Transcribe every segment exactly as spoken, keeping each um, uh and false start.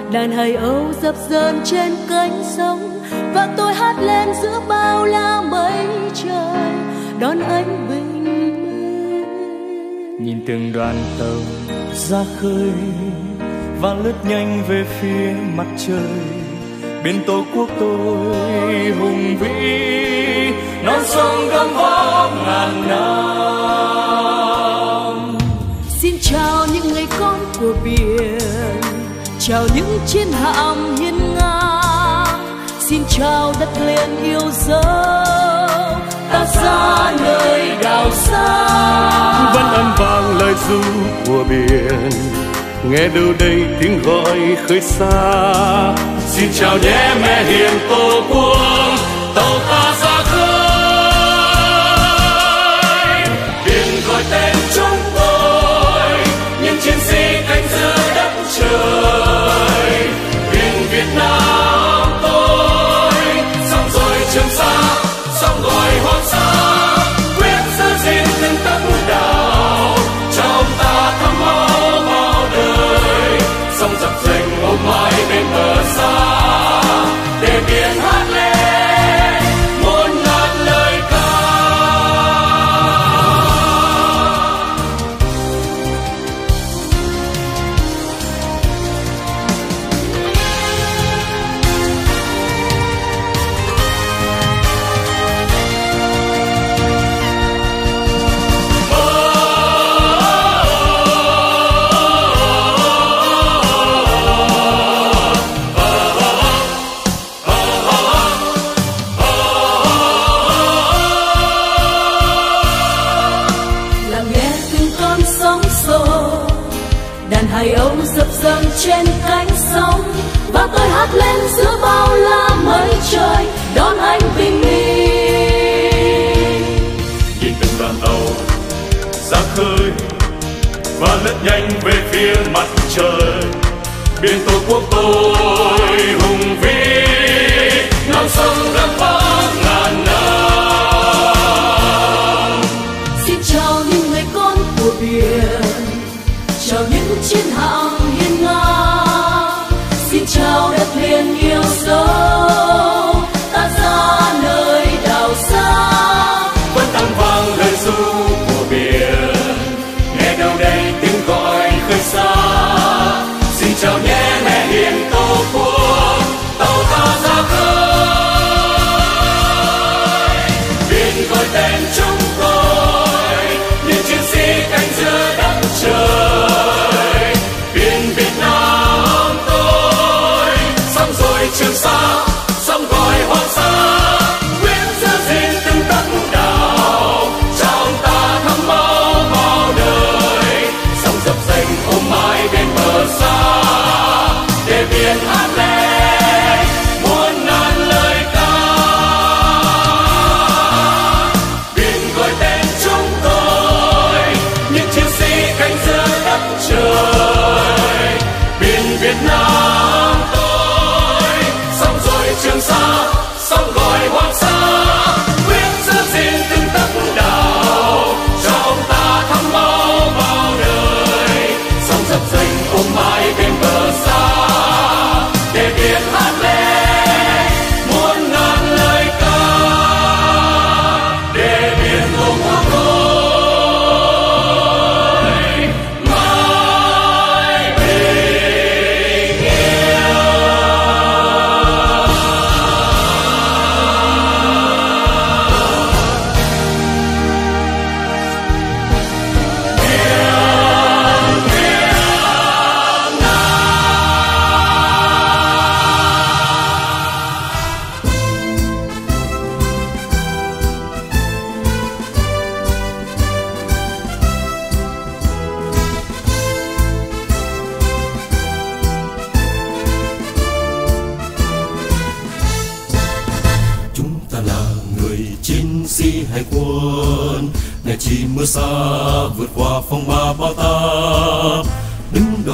đàn hài âu dập dờn trên cánh sông, và tôi hát lên giữa bao la mây trời đón ánh bình minh. Nhìn từng đoàn tàu ra khơi và lướt nhanh về phía mặt trời, bên tổ quốc tôi hùng vĩ non sông gấm vóc ngàn năm. Xin chào những người con của biển, chào những chiến hạm hiên ngang, xin chào đất liền yêu dấu ta xa nơi đảo xa. Vẫn âm vang lời ru của biển, nghe đâu đây tiếng gọi khơi xa. Xin chào nhé mẹ hiền tổ quốc, tàu ta ra khơi. Biển gọi tên chúng tôi, những chiến sĩ canh giữ đất trời. Biển Việt Nam tôi, xong rồi Trường Sa, xong gọi Hoàng Sa. Quyết giữ gìn từng tấc đảo, cho ông ta thấm máu bao đời. Sông dập dềnh ôm mãi bên bờ xa, để biển hát lên muôn ngàn lời ca. Hài âu dập dờn trên cánh sông, và tôi hát lên giữa bao la mây trời đón anh bình minh. Nhìn từng đoàn tàu ra khơi và lướt nhanh về phía mặt trời, biển tổ quốc tôi hùng vĩ non sông gấm vóc ngàn năm. Xin chào những người con của biển, chào những chiến hạm hiên ngang, xin chào đất liền yêu dấu ta ra nơi đảo xa. Vẫn tăng vang lời ru của biển, nghe đâu đây tiếng gọi khơi xa. Xin chào nhé mẹ hiền tổ quốc, tàu ta ra khơi. Biển gọi tên chúng tôi, những chiến sĩ canh giữ đất trời. Trường Sa, sông gọi Hoàng Sa. Quyết giữ gìn từng tấc đảo, cho ông ta thấm máu bao đời. Sông dập dềnh ôm mãi bên bờ xa, để biển hát lên muôn ngàn lời ca. Biển gọi tên chúng tôi, những chiến sĩ canh giữ đất trời. Biển Việt Nam Trường Sa, sông gọi Hoàng Sa. Quyết giữ gìn từng tấc đảo, cho ông ta thấm máu bao đời. Sông dập dềnh ôm mãi bên bờ xa, để biển hát lên muôn ngàn lời ca. Để biển tổ quốc tôi mãi bình yên. Hải quân ngày chi mưa xa vượt qua phong ba bão táp, đứng đầu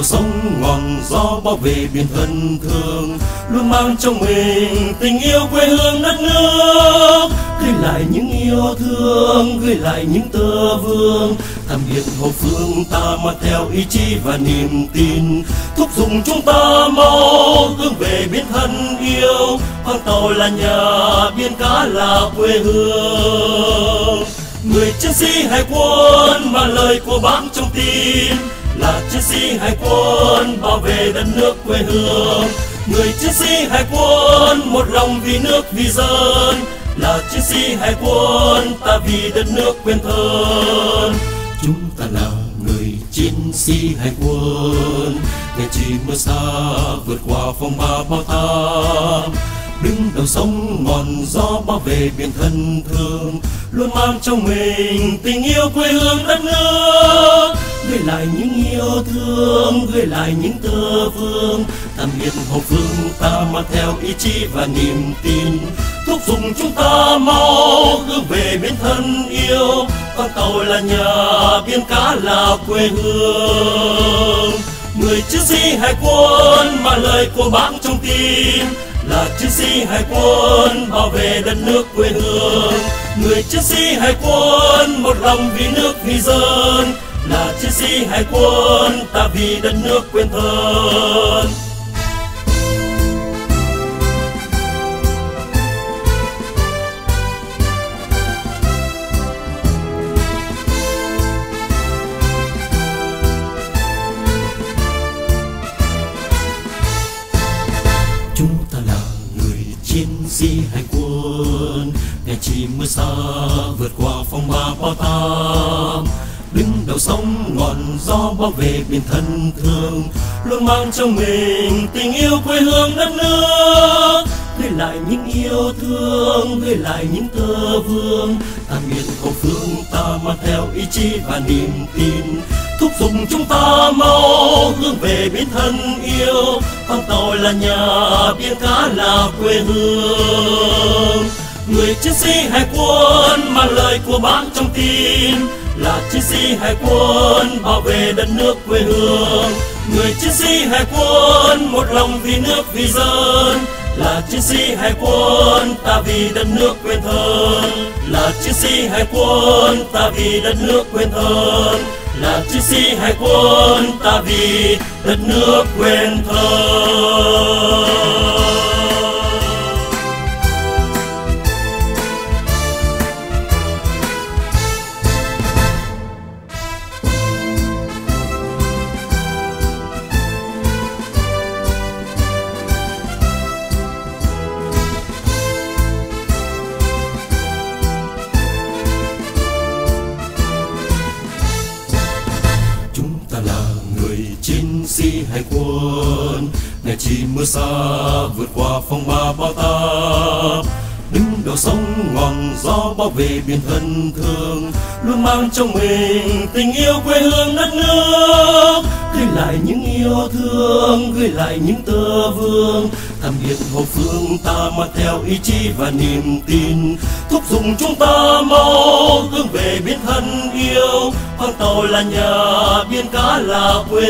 sông ngọn gió bảo vệ biển thân thương, luôn mang trong mình tình yêu quê hương đất nước, gửi lại những yêu thương, gửi lại những tơ vương. Thăm biển hậu phương ta mang theo ý chí và niềm tin, thúc giục chúng ta mau hướng về biển thân yêu. Khoang tàu là nhà, biển cá là quê hương. Người chiến sĩ hải quân mang lời của Bác trong tim, là chiến sĩ hải quân bảo vệ đất nước quê hương. Người chiến sĩ hải quân một lòng vì nước vì dân, là chiến sĩ hải quân ta vì đất nước quên thân. Chúng ta là người chiến sĩ hải quân, ngày chỉ mưa xa vượt qua phong ba bão táp, đứng đầu sông ngọn gió bảo vệ biển thân thương, luôn mang trong mình tình yêu quê hương đất nước, gửi lại những yêu thương, gửi lại những tơ vương. Tạm biệt hậu phương ta mang theo ý chí và niềm tin, thúc giục chúng ta mau hướng về biển thân yêu. Con tàu là nhà, biển cá là quê hương. Người chiến sĩ hải quân mang lời của Bác trong tim, là chiến sĩ hải quân bảo vệ đất nước quê hương. Người chiến sĩ hải quân một lòng vì nước vì dân, là chiến sĩ hải quân ta vì đất nước quên thân. Chúng ta là người chiến sĩ hải quân, ngày chỉ mưa xa vượt qua phong ba bão táp, đứng đầu sông ngọn gió bảo vệ biển thân thương, luôn mang trong mình tình yêu quê hương đất nước, gửi lại những yêu thương, gửi lại những tơ vương. Tạm biệt hậu phương ta mang theo ý chí và niềm tin, thúc giục chúng ta mau hướng về biển thân yêu. Con tàu là nhà, biển cá là quê hương. Người chiến sĩ hải quân mang lời của Bác trong tim, là chiến sĩ hải quân bảo vệ đất nước quê hương. Người chiến sĩ hải quân một lòng vì nước vì dân, là chiến sĩ hải quân ta vì đất nước quên thân. Là chiến sĩ hải quân ta vì đất nước quên thân, là chiến sĩ hải quân ta vì đất nước quên thân. Chiến sĩ hải quân ngày chỉ mưa xa vượt qua phong ba bão táp, đứng đầu sông ngọn gió bảo vệ biển thân thương, luôn mang trong mình tình yêu quê hương đất nước, gửi lại những yêu thương, gửi lại những tơ vương. Thăm biệt hậu phương ta mang theo ý chí và niềm tin, thúc giục chúng ta mau hướng về biển thân yêu. Con tàu là nhà, biển cá là quê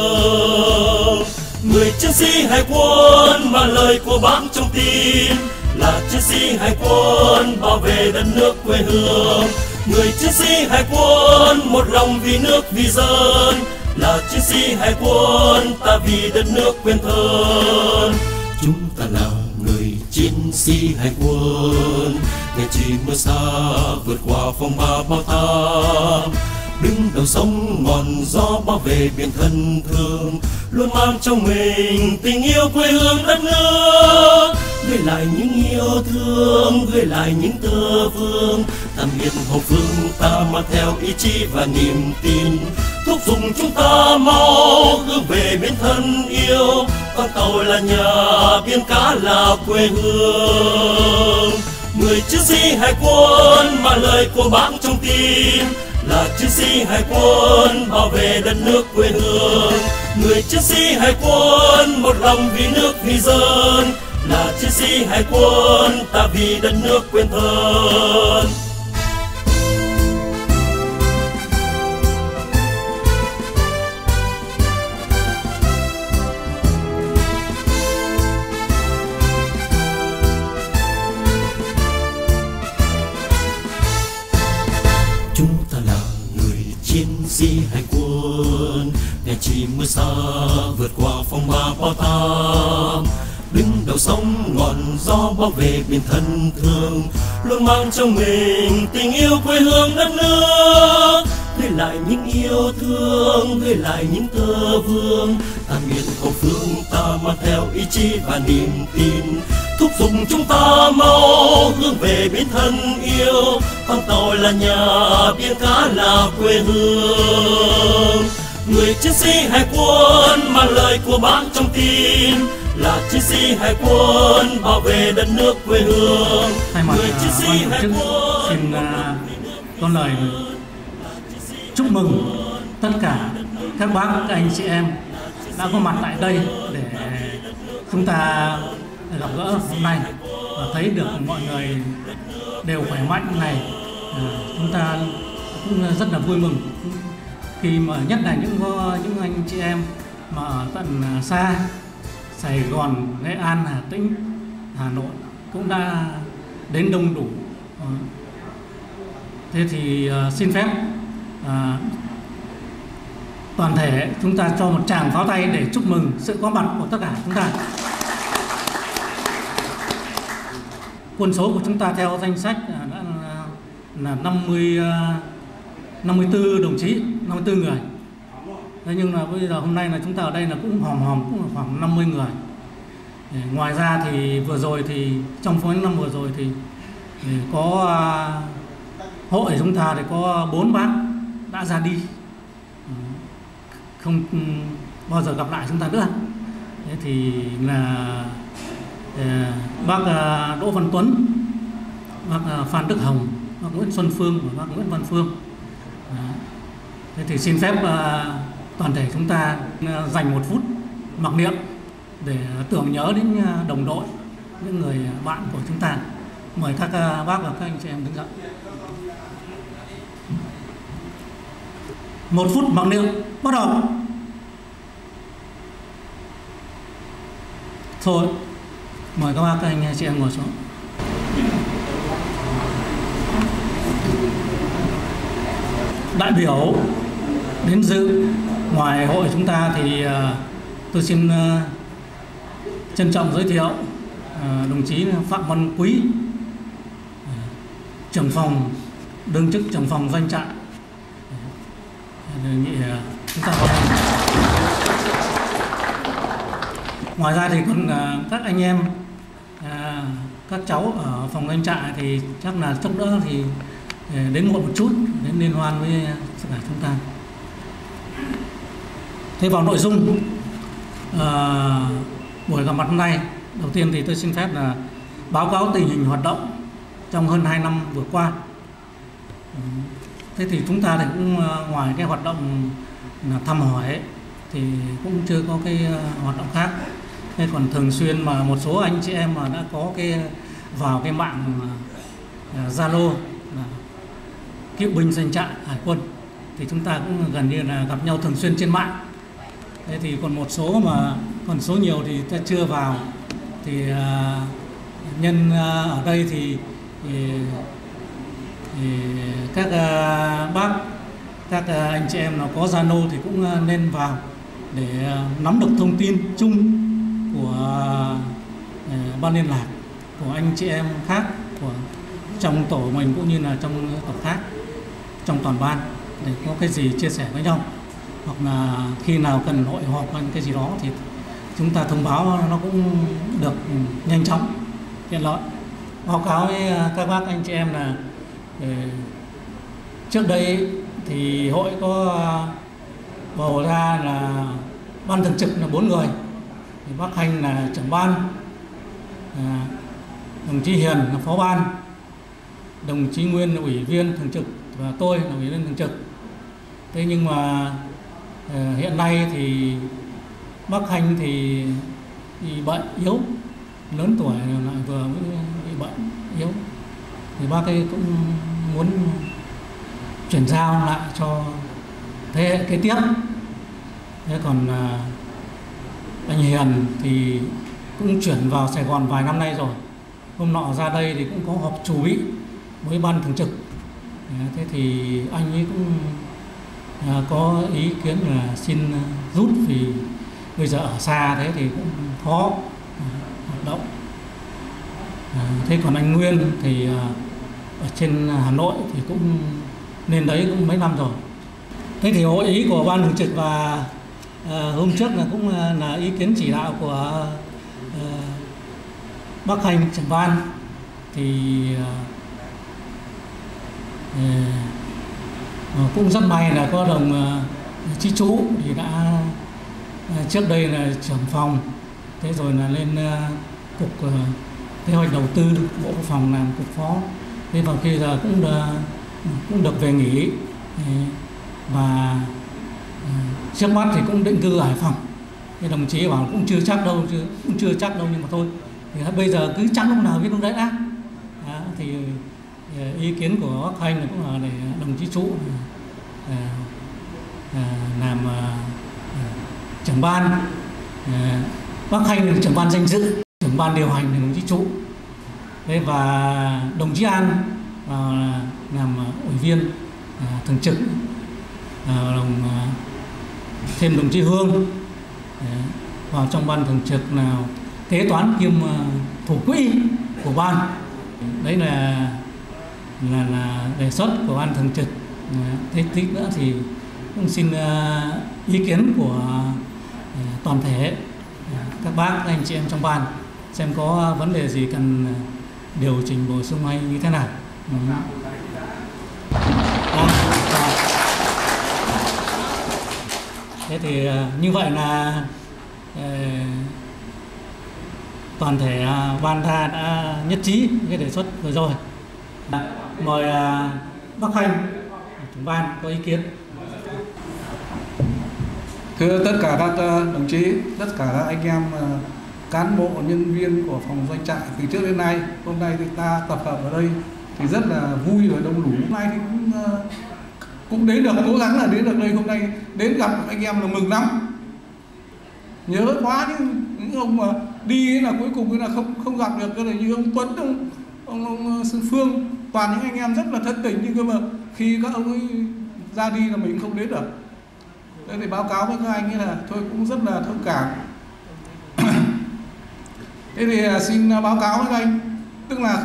hương. Người chiến sĩ hải quân mang lời của Bác trong tim, là chiến sĩ hải quân bảo vệ đất nước quê hương. Người chiến sĩ hải quân một lòng vì nước vì dân, là chiến sĩ hải quân ta vì đất nước quên thân. Chúng ta là người chiến sĩ hải quân, ngày chỉ mưa xa vượt qua phong ba bão táp, đứng đầu sông ngọn gió bảo vệ biển thân thương, luôn mang trong mình tình yêu quê hương đất nước, gửi lại những yêu thương, gửi lại những tơ vương. Tạm biệt hậu phương ta mang theo ý chí và niềm tin, thúc giục chúng ta mau hướng về biển thân yêu. Con tàu là nhà, biển cá là quê hương. Người chiến sĩ hải quân mang lời của Bác trong tim, là chiến sĩ hải quân bảo vệ đất nước quê hương. Người chiến sĩ hải quân một lòng vì nước vì dân, là chiến sĩ hải quân ta vì đất nước quên thân. ngày chi mưa xa vượt qua phong ba bao táp, đứng đầu sóng ngọn gió bảo vệ biển thân thương, luôn mang trong mình tình yêu quê hương đất nước, gửi lại những yêu thương, gửi lại những tơ vương. Tàn miền hậu phương ta mang theo ý chí và niềm tin, thúc giục chúng ta mau hướng về biển thân yêu. Con tàu là nhà, biển cá là quê hương. Người chiến sĩ hải quân mang lời của bác trong tim, là chiến sĩ hải quân bảo vệ đất nước quê hương. Thay mặt Người chiến sĩ ban hải tổ chức quân xin có lời chúc mừng tất cả các bác, các anh chị em đã có mặt tại đây để chúng ta gặp gỡ hôm nay và thấy được mọi người đều khỏe mạnh này. Chúng ta cũng rất là vui mừng khi mà nhất là những những anh chị em mà ở tận xa, Sài Gòn, Nghệ An, Hà Tĩnh, Hà Nội cũng đã đến đông đủ. Thế thì uh, xin phép uh, toàn thể chúng ta cho một tràng pháo tay để chúc mừng sự có mặt của tất cả chúng ta. Quân số của chúng ta theo danh sách đã là năm mươi, năm mươi tư đồng chí, năm mươi tư người. Thế nhưng mà bây giờ hôm nay là chúng ta ở đây là cũng hòm hòm cũng là khoảng năm mươi người. Ngoài ra thì vừa rồi thì trong những năm vừa rồi thì, thì có uh, hội chúng ta thì có bốn bác đã ra đi, không bao giờ gặp lại chúng ta nữa. Thế thì là uh, bác uh, Đỗ Văn Tuấn, bác uh, Phan Đức Hồng, bác Nguyễn Xuân Phương và bác Nguyễn Văn Phương. Đó. Thế thì xin phép uh, toàn thể chúng ta uh, dành một phút mặc niệm để tưởng nhớ đến uh, đồng đội, những người bạn của chúng ta. Mời các uh, bác và các anh chị em đứng dậy. Một phút mặc niệm bắt đầu. Thôi, mời các bác, các anh chị em ngồi xuống. Đại biểu đến dự ngoài hội chúng ta thì uh, tôi xin uh, trân trọng giới thiệu uh, đồng chí Phạm Văn Quý, uh, trưởng phòng, đương chức trưởng phòng doanh trại. Đề nghị uh, chúng ta có. Ngoài ra thì còn uh, các anh em, uh, các cháu ở phòng doanh trại thì chắc là chốc nữa thì đến muộn một chút, đến liên hoan với tất cả chúng ta. Thế vào nội dung uh, buổi gặp mặt hôm nay, đầu tiên thì tôi xin phép là báo cáo tình hình hoạt động trong hơn hai năm vừa qua. Thế thì chúng ta thì cũng uh, ngoài cái hoạt động là thăm hỏi ấy, thì cũng chưa có cái uh, hoạt động khác. Thế còn thường xuyên mà một số anh chị em mà đã có cái vào cái mạng Zalo uh, cựu binh doanh trại hải quân thì chúng ta cũng gần như là gặp nhau thường xuyên trên mạng. Thế thì còn một số mà còn số nhiều thì ta chưa vào thì uh, nhân uh, ở đây thì, thì, thì các uh, bác, các uh, anh chị em nào có Zalo thì cũng uh, nên vào để uh, nắm được thông tin chung của uh, ban liên lạc, của anh chị em khác, của trong tổ mình cũng như là trong tổ khác, trong toàn ban, để có cái gì chia sẻ với nhau, hoặc là khi nào cần hội họp hay cái gì đó thì chúng ta thông báo nó cũng được nhanh chóng, tiện lợi. Báo cáo với các bác anh chị em là trước đây thì hội có bầu ra là ban thường trực là bốn người, thì bác Khanh là trưởng ban, đồng chí Hiền là phó ban, đồng chí Nguyên là ủy viên thường trực và tôi là ủy viên thường trực. Thế nhưng mà uh, hiện nay thì bác Khanh thì bị bệnh yếu, lớn tuổi lại vừa bị bệnh yếu, thì bác ấy cũng muốn chuyển giao lại cho thế hệ kế tiếp. Thế còn uh, anh Hiền thì cũng chuyển vào Sài Gòn vài năm nay rồi. Hôm nọ ra đây thì cũng có họp chủ bị với ban thường trực. Thế thì anh ấy cũng à, có ý kiến là xin rút vì bây giờ ở xa thế thì cũng khó à, hoạt động. À, thế còn anh Nguyên thì à, ở trên Hà Nội thì cũng lên đấy cũng mấy năm rồi. Thế thì hội ý của ban thường trực và à, hôm trước là cũng là, là ý kiến chỉ đạo của à, bác Hành trưởng ban thì à, cũng rất may là có đồng à, Chí Chú thì đã à, trước đây là trưởng phòng, thế rồi là lên à, cục à, kế hoạch đầu tư Bộ Quốc phòng làm cục phó, thế vào khi giờ cũng đã, cũng được về nghỉ và uh, trước mắt thì cũng định cư ở Hải Phòng. Thì đồng chí bảo cũng chưa chắc đâu, chưa, cũng chưa chắc đâu nhưng mà thôi thì bây giờ cứ chắc lúc nào biết lúc đấy đã. Đó, thì uh, ý kiến của bác Hành cũng là để đồng chí Trụ uh, uh, làm uh, uh, trưởng ban, uh, bác Hành là trưởng ban danh dự, trưởng ban điều hành là đồng chí Trụ. Thế và đồng chí An uh, làm uh, ủy viên uh, thường trực, uh, đồng, uh, thêm đồng chí Hương uh, vào trong ban thường trực nào kế toán kiêm uh, thủ quỹ của ban. Đấy là là, là đề xuất của ban thường trực. Uh, thế tí nữa thì cũng xin uh, ý kiến của uh, toàn thể uh, các bác, các anh chị em trong ban xem có vấn đề gì cần uh, điều chỉnh bổ sung hay như thế nào. Ừ. À, à. Thế thì như vậy là uh, toàn thể uh, ban ta đã nhất trí cái đề xuất vừa rồi. À, mời uh, bác Hành trưởng ban có ý kiến. Thưa tất cả các uh, đồng chí, tất cả các anh em uh, cán bộ nhân viên của phòng doanh trại từ trước đến nay, hôm nay thì ta tập hợp ở đây thì rất là vui và đông đủ. Hôm nay thì cũng cũng đến được, cố gắng là đến được đây. Hôm nay đến gặp anh em là mừng lắm, nhớ quá chứ. Những ông mà đi ấy là cuối cùng là không không gặp được, cái này như ông Tuấn, ông ông, ông Xuân Phương, toàn những anh em rất là thân tình, nhưng mà khi các ông ấy ra đi là mình không đến được. Thế thì báo cáo với các anh ấy là thôi cũng rất là thông cảm. Thế thì xin báo cáo với anh, tức là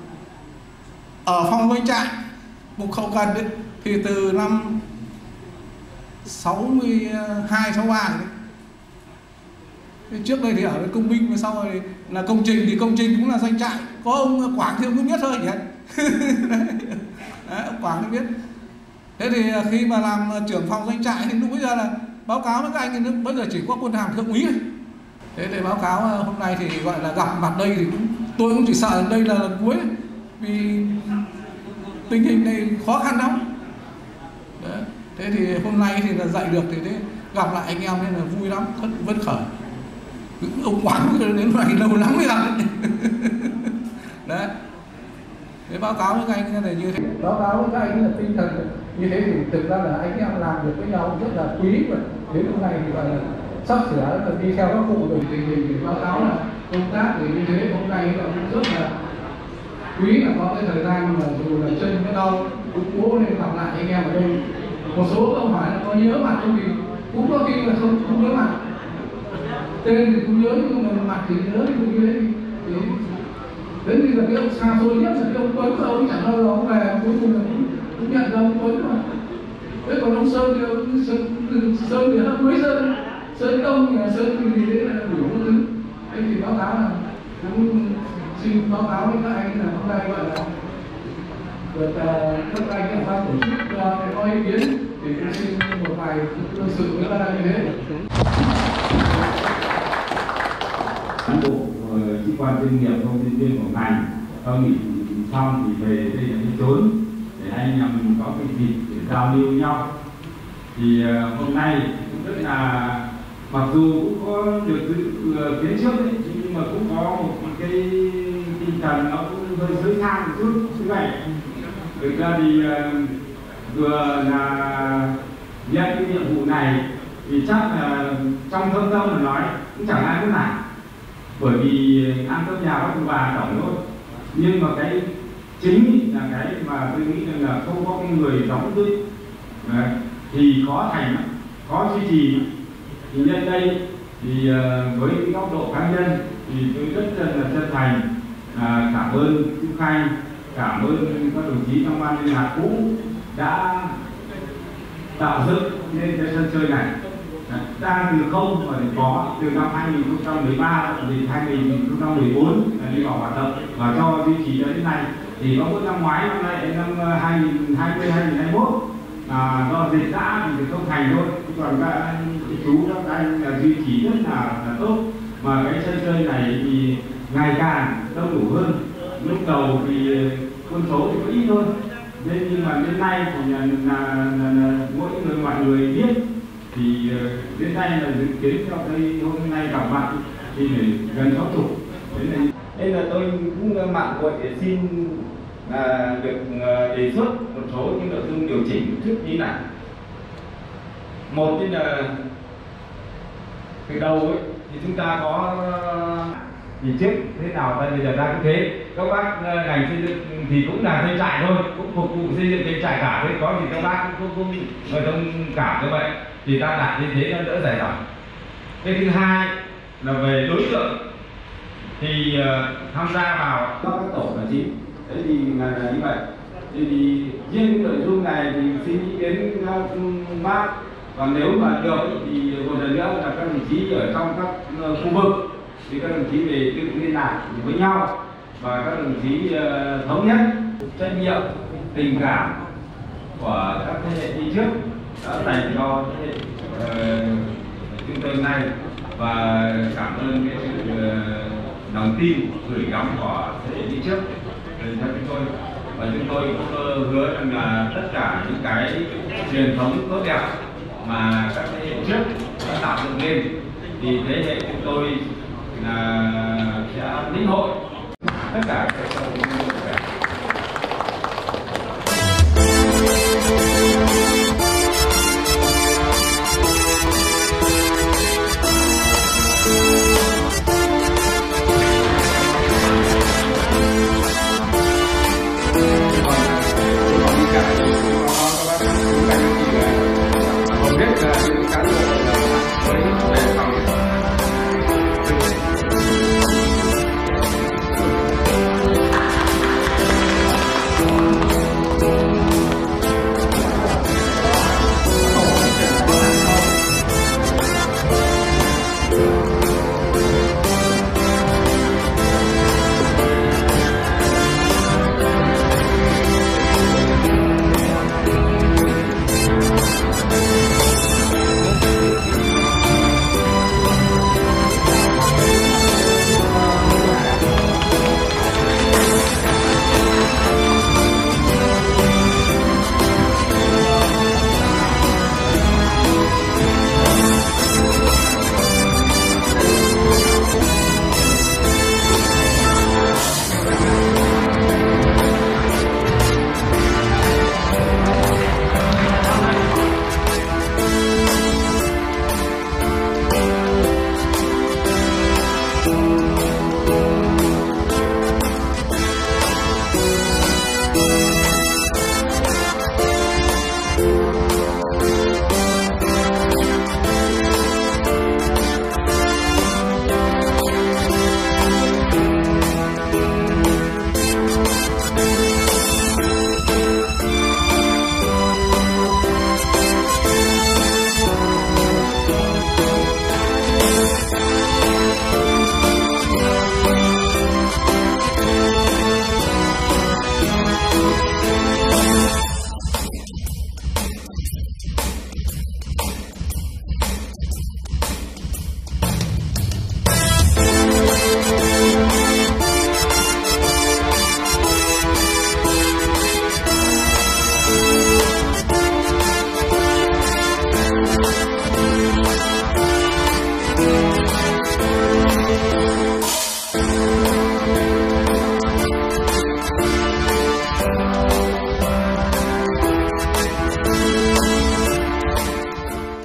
ở phòng doanh trại cục hậu cần đấy thì từ năm sáu mươi hai sáu mươi ba đấy. Thế trước đây thì ở với công binh, và sau rồi là công trình, thì công trình cũng là doanh trại, có ông Quảng thì ông cũng biết thôi nhỉ. Đấy, ông Quảng cũng biết. Thế thì khi mà làm trưởng phòng doanh trại thì lúc bây giờ là báo cáo với các anh thì bây giờ chỉ có quân hàm thượng úy thôi. Thế thì báo cáo hôm nay thì gọi là gặp mặt đây thì cũng, tôi cũng chỉ sợ đây là lần cuối, vì tình hình này khó khăn lắm. Đấy. Thế thì hôm nay thì là dạy được thì thế, gặp lại anh em nên là vui lắm, rất phấn khởi. Ông Quảng đến này lâu lắm mới gặp đấy. Đấy. Thế báo cáo với các anh là như thế. Báo cáo với các anh là tinh thần như thế thì thực ra là anh em làm được với nhau rất là quý, và đến hôm nay thì gọi là sắp sửa là đi theo các cụ rồi. Tình hình thì báo cáo là công tác thì như thế hôm nay là cũng rất là quý, là có cái thời gian mà dù là chân nó đau cũng cố nên gặp lại anh em ở đây. Một số câu hỏi là có nhớ mặt không, thì cũng có khi là không không nhớ mặt, tên thì cũng nhớ nhưng mà mặt thì nhớ thì cũng như thế. Thì đến bây giờ cái ông xa xôi nhất là cái ông Tuấn, ông ấy chẳng đâu ông về cuối cùng là cũng, cũng nhận ra ông Tuấn mà. Thế còn ông Sơn thì ông Sơn, Sơn thì nó mới Sơn Sơn Đông thì là Sơn thì thế là đủ mọi thứ. Thế thì báo cáo là cũng xin báo cáo với các anh là hôm nay gọi là được uh, các anh các ban tổ chức uh, có ý kiến thì cũng xin một vài tương sự với các anh như thế. Cán bộ sĩ quan chuyên nghiệp, công nhân viên của ngành sau nghỉ xong thì về đây là đi trốn để anh em có cái dịp để giao lưu nhau. Thì uh, hôm nay cũng rất là, mặc dù cũng có được dự kiến trước đấy, nhưng mà cũng có một cái tinh thần nó cũng hơi giới sang một chút như vậy. Thực ra thì uh, vừa là nhận cái nhiệm vụ này thì chắc là trong thâm tâm mà nói cũng chẳng ai có nản, bởi vì ăn cơm nhà bác bà tổng thôi. Nhưng mà cái chính là cái mà tôi nghĩ rằng là không có cái người đóng giữ. Đấy. thì khó thành, khó duy trì. Thì nhân đây thì với cái góc độ cá nhân thì tôi rất là chân thành à, cảm ơn Chú Khanh, cảm ơn các đồng chí trong ban liên lạc cũ đã tạo dựng nên cái sân chơi này. Đang từ không mà có từ năm hai nghìn không trăm mười ba đến hai nghìn không trăm mười bốn đi vào hoạt động và cho duy trì cho đến nay. Thì có mỗi năm ngoái năm nay năm hai nghìn hai mươi hai nghìn hai mươi mốt à, do dịch giã thì không thành thôi, còn các anh chú các anh là duy trì rất là, là tốt. Mà cái sân chơi này thì ngày càng đông đủ hơn. Lúc đầu thì quân số thì có ít thôi, nên nhưng mà đến nay thì là, là, là, là mỗi người mọi người biết thì đến nay là dự kiến trong đây hôm nay gặp mặt thì gần sáu chục. Nên là tôi cũng mạng hội để xin là được đề xuất một số những nội dung điều chỉnh trước như này. Một là từ đầu ấy thì chúng ta có thì trước thế nào ta bây giờ ra cũng thế. Các bác ngành xây dựng thì cũng là doanh trại thôi, cũng phục vụ xây dựng doanh trại cả thôi, có gì các bác cũng cũng người thông cảm như vậy thì ta đặt như thế nó đỡ dài dòng. Cái thứ hai là về đối tượng thì uh, tham gia vào các tổ là chính. Thế thì là, là như vậy. Thì, thì riêng nội dung này thì xin ý kiến uh, bác. Còn nếu mà được thì một lần nữa là các đồng chí ở trong các uh, khu vực thì các đồng chí về tự liên lạc với nhau và các đồng chí uh, thống nhất trách nhiệm, tình cảm của các thế hệ đi trước đã dành cho thế hệ uh, chúng tôi nay, và cảm ơn cái sự uh, lòng tin gửi gắm của thế hệ đi trước dành cho chúng tôi. Và chúng tôi cũng hứa rằng là tất cả những cái truyền thống tốt đẹp mà các thế hệ trước đã tạo dựng lên thì thế hệ chúng tôi là sẽ lĩnh hội tất cả các